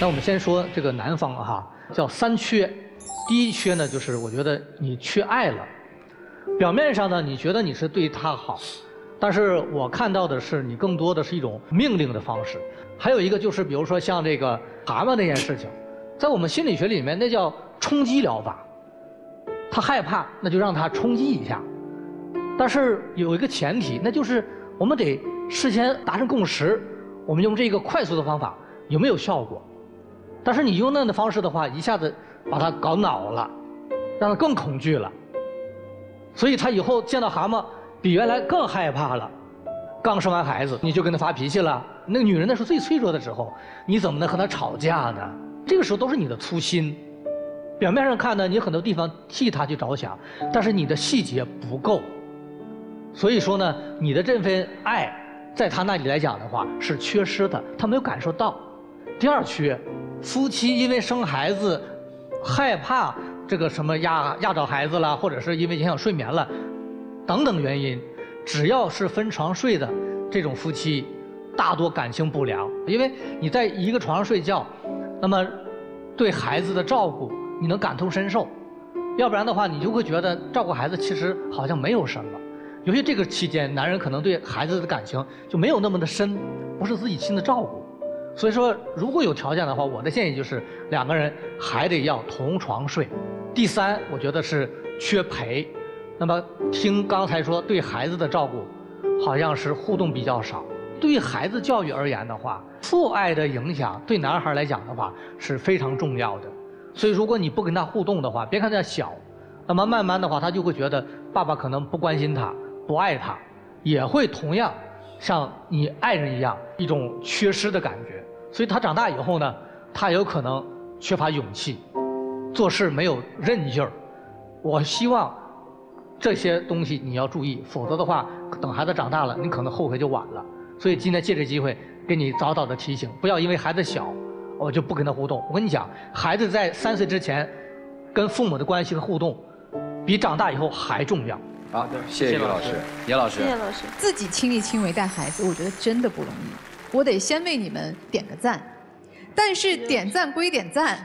那我们先说这个男方哈，叫3缺。第一缺呢，就是我觉得你缺爱了。表面上呢，你觉得你是对他好，但是我看到的是你更多的是一种命令的方式。还有一个就是，比如说像这个蛤蟆那件事情，在我们心理学里面那叫冲击疗法。他害怕，那就让他冲击一下。但是有一个前提，那就是我们得事先达成共识，我们用这个快速的方法有没有效果？但是你用那样的方式的话，一下子把他搞恼了，让他更恐惧了。所以他以后见到蛤蟆比原来更害怕了。刚生完孩子你就跟他发脾气了，那个女人那是最脆弱的时候，你怎么能和她吵架呢？这个时候都是你的粗心。表面上看呢，你很多地方替他去着想，但是你的细节不够。所以说呢，你的这份爱在他那里来讲的话是缺失的，他没有感受到。第二缺，夫妻因为生孩子害怕这个什么压着孩子了，或者是因为影响睡眠了等等原因，只要是分床睡的这种夫妻，大多感情不良。因为你在一个床上睡觉，那么对孩子的照顾你能感同身受，要不然的话你就会觉得照顾孩子其实好像没有什么。尤其这个期间，男人可能对孩子的感情就没有那么的深，不是自己亲的照顾。所以说，如果有条件的话，我的建议就是2个人还得要同床睡。第3，我觉得是缺陪。那么听刚才说对孩子的照顾，好像是互动比较少。对于孩子教育而言的话，父爱的影响对男孩来讲的话是非常重要的。所以如果你不跟他互动的话，别看他小，那么慢慢的话他就会觉得爸爸可能不关心他，不爱他，也会同样像你爱人一样一种缺失的感觉。所以他长大以后呢，他有可能缺乏勇气，做事没有韧劲儿。我希望这些东西你要注意，否则的话等孩子长大了你可能后悔就晚了。所以今天借这机会给你早早的提醒，不要因为孩子小我就不跟他互动。我跟你讲，孩子在3岁之前跟父母的关系和互动比长大以后还重要。 好，谢谢于老师，严老师。 谢谢老师。 自己亲力亲为带孩子，我觉得真的不容易。我得先为你们点个赞，但是点赞归点赞。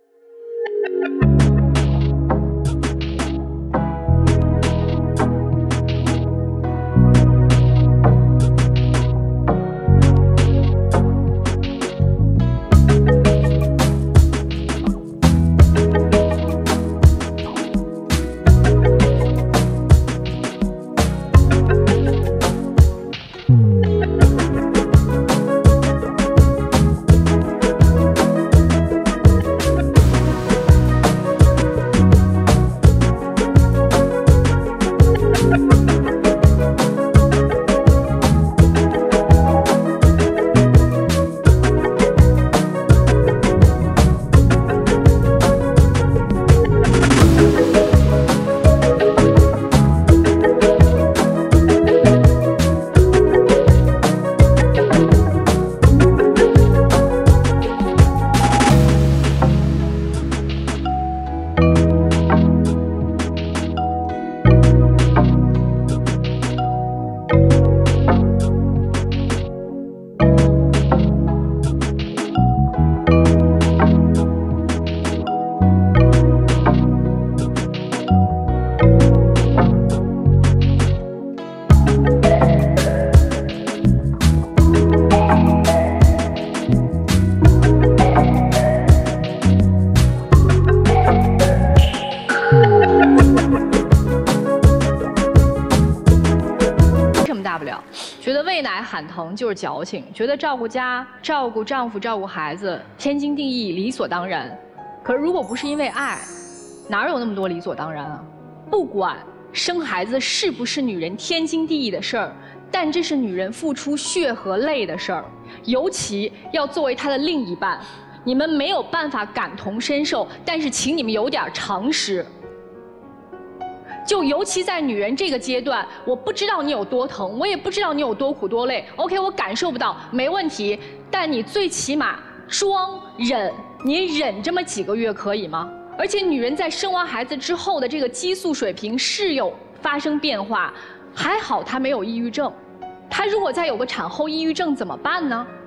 喊疼就是矫情，觉得照顾家、照顾丈夫、照顾孩子天经地义、理所当然。可是如果不是因为爱，哪有那么多理所当然啊？不管生孩子是不是女人天经地义的事儿，但这是女人付出血和泪的事儿，尤其要作为她的另一半，你们没有办法感同身受，但是请你们有点常识。就尤其在女人这个阶段，我不知道你有多疼，我也不知道你有多苦多累。OK， 我感受不到，没问题。但你最起码装忍，你忍这么几个月可以吗？而且女人在生完孩子之后的这个激素水平是有发生变化，还好她没有抑郁症。她如果再有个产后抑郁症怎么办呢？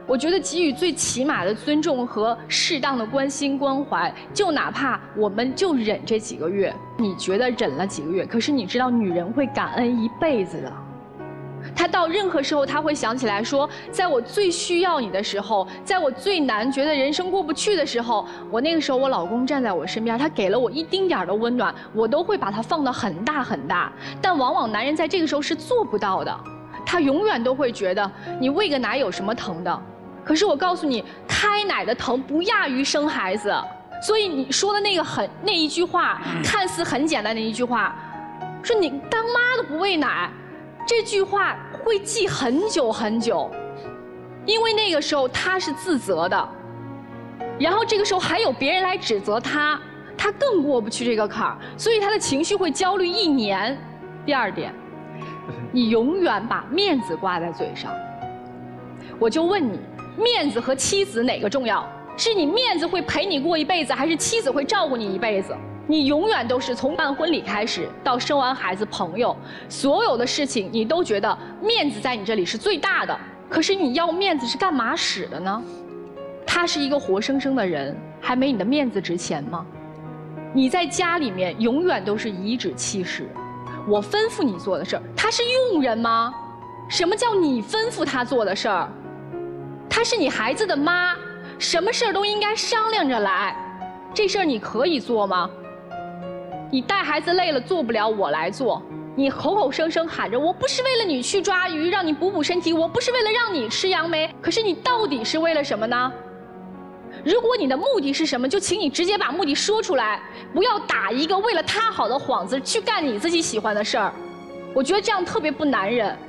我觉得给予最起码的尊重和适当的关心关怀，就哪怕我们就忍这几个月，你觉得忍了几个月，可是你知道女人会感恩一辈子的。她到任何时候，她会想起来说，在我最需要你的时候，在我最难觉得人生过不去的时候，我那个时候我老公站在我身边，他给了我一丁点儿的温暖，我都会把它放得很大很大。但往往男人在这个时候是做不到的，他永远都会觉得你喂个奶有什么疼的。可是我告诉你，开奶的疼不亚于生孩子，所以你说的那一句话，看似很简单的一句话，说你当妈的不喂奶，这句话会记很久很久，因为那个时候他是自责的，然后这个时候还有别人来指责他，他更过不去这个坎儿，所以他的情绪会焦虑1年。第二点，你永远把面子挂在嘴上，我就问你。面子和妻子哪个重要？是你面子会陪你过一辈子，还是妻子会照顾你一辈子？你永远都是从办婚礼开始到生完孩子、朋友，所有的事情你都觉得面子在你这里是最大的。可是你要面子是干嘛使的呢？他是一个活生生的人，还没你的面子值钱吗？你在家里面永远都是颐指气使，我吩咐你做的事儿，他是佣人吗？什么叫你吩咐他做的事儿？她是你孩子的妈，什么事儿都应该商量着来。这事儿你可以做吗？你带孩子累了做不了，我来做。你口口声声喊着我不是为了你去抓鱼，让你补补身体，我不是为了让你吃杨梅，可是你到底是为了什么呢？如果你的目的是什么，就请你直接把目的说出来，不要打一个为了他好的幌子去干你自己喜欢的事儿。我觉得这样特别不男人。